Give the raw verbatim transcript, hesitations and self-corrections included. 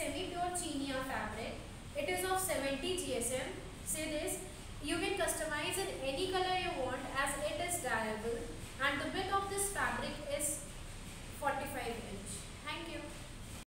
semi-pure chinia fabric. It is of seventy G S M. Say this, you can customize in any